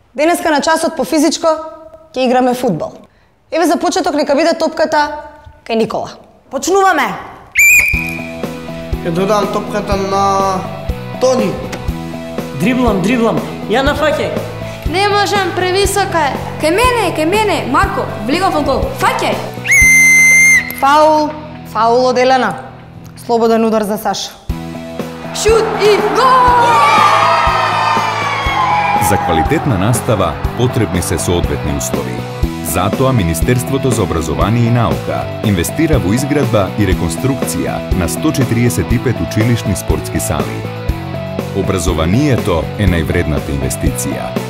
Денеска на часот по физичко ќе играме фудбал. Еве за почеток нека биде топката кај Никола. Почнуваме! Ќе додам топката на Тони. Дриблам. Ја нафаќај. Не можам, превисока е. Кај мене, Марко, влегов во гол. Фаќај. Фаул од Елена. Слободен удар за Саша. Шут и гол! За квалитетна настава потребни се соодветни услови. Затоа Министерството за образование и наука инвестира во изградба и реконструкција на 145 училишни спортски сали. Образованието е највредната инвестиција.